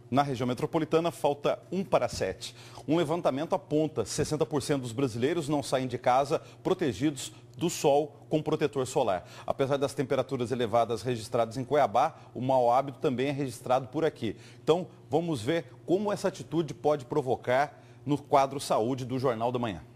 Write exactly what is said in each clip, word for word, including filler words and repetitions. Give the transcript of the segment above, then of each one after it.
Na região metropolitana, falta um para sete. Um levantamento aponta que sessenta por cento dos brasileiros não saem de casa protegidos do sol com protetor solar. Apesar das temperaturas elevadas registradas em Cuiabá, o mau hábito também é registrado por aqui. Então, vamos ver como essa atitude pode provocar no quadro Saúde do Jornal da Manhã.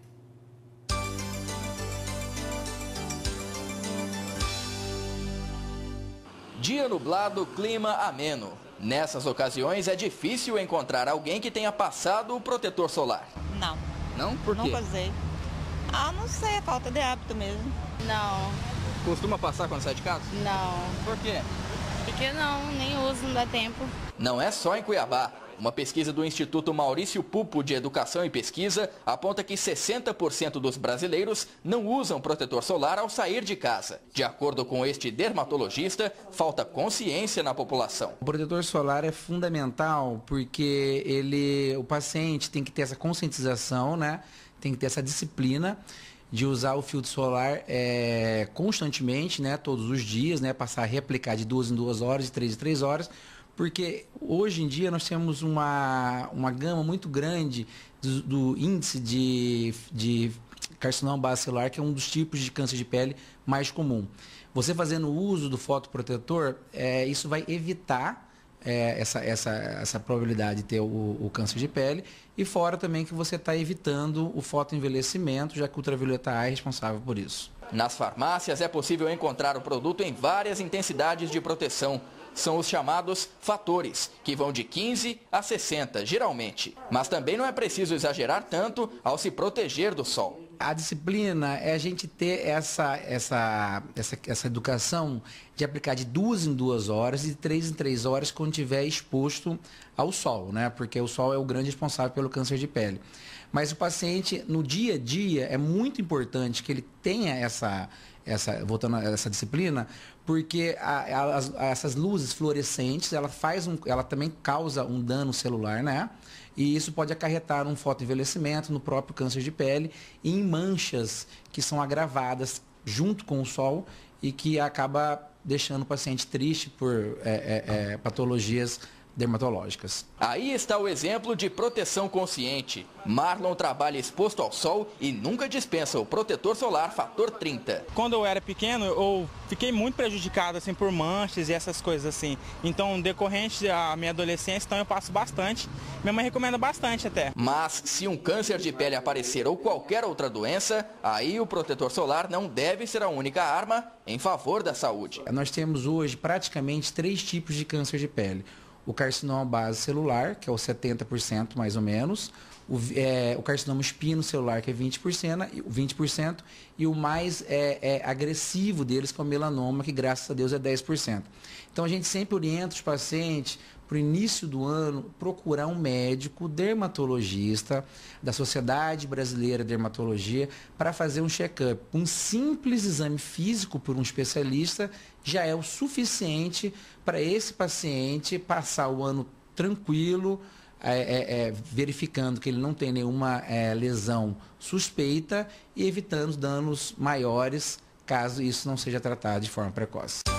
Dia nublado, clima ameno. Nessas ocasiões é difícil encontrar alguém que tenha passado o protetor solar. Não. Não? Por quê? Nunca usei. Ah, não sei, é falta de hábito mesmo. Não. Costuma passar quando sai de casa? Não. Por quê? Porque não, nem uso, não dá tempo. Não é só em Cuiabá. Uma pesquisa do Instituto Maurício Pupo de Educação e Pesquisa aponta que sessenta por cento dos brasileiros não usam protetor solar ao sair de casa. De acordo com este dermatologista, falta consciência na população. O protetor solar é fundamental porque ele, o paciente tem que ter essa conscientização, né? Tem que ter essa disciplina de usar o filtro solar é, constantemente, né? Todos os dias, né? Passar a reaplicar de duas em duas horas, de três em três horas. Porque hoje em dia nós temos uma, uma gama muito grande do, do índice de, de carcinoma bacelar, que é um dos tipos de câncer de pele mais comum. Você fazendo uso do fotoprotetor, é, isso vai evitar é, essa, essa, essa probabilidade de ter o, o câncer de pele, e fora também que você está evitando o fotoenvelhecimento, já que o ultravioleta A é responsável por isso. Nas farmácias é possível encontrar o produto em várias intensidades de proteção. São os chamados fatores, que vão de quinze a sessenta, geralmente. Mas também não é preciso exagerar tanto ao se proteger do sol. A disciplina é a gente ter essa, essa, essa, essa educação de aplicar de duas em duas horas e de três em três horas quando estiver exposto ao sol, né? Porque o sol é o grande responsável pelo câncer de pele. Mas o paciente, no dia a dia, é muito importante que ele tenha essa, essa voltando a essa disciplina, porque a, a, as, essas luzes fluorescentes, ela, faz um, ela também causa um dano celular, né? E isso pode acarretar um fotoenvelhecimento no próprio câncer de pele e em manchas que são agravadas junto com o sol e que acaba deixando o paciente triste por é, é, é, patologias dermatológicas. Aí está o exemplo de proteção consciente. Marlon trabalha exposto ao sol e nunca dispensa o protetor solar fator trinta. Quando eu era pequeno, eu fiquei muito prejudicado assim, por manchas e essas coisas assim. Então, decorrente da minha adolescência, então eu passo bastante. Minha mãe recomenda bastante até. Mas se um câncer de pele aparecer ou qualquer outra doença, aí o protetor solar não deve ser a única arma em favor da saúde. Nós temos hoje praticamente três tipos de câncer de pele. O carcinoma base celular, que é o setenta por cento mais ou menos, o, é, o carcinoma espinocelular, que é vinte por cento, vinte por cento, e o mais é, é, agressivo deles, que é o melanoma, que graças a Deus é dez por cento. Então a gente sempre orienta os pacientes, para o início do ano, procurar um médico dermatologista da Sociedade Brasileira de Dermatologia para fazer um check-up. Um simples exame físico por um especialista já é o suficiente para esse paciente passar o ano tranquilo, é, é, é, verificando que ele não tem nenhuma é, lesão suspeita e evitando danos maiores caso isso não seja tratado de forma precoce.